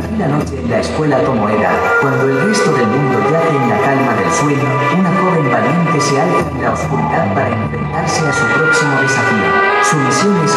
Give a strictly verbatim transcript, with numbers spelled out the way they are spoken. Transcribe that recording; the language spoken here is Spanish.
tranquila noche en la escuela Tomoeda, cuando el resto del mundo yace en la calma del sueño, una joven valiente se alza en la oscuridad para enfrentarse a su próximo desafío. Su misión es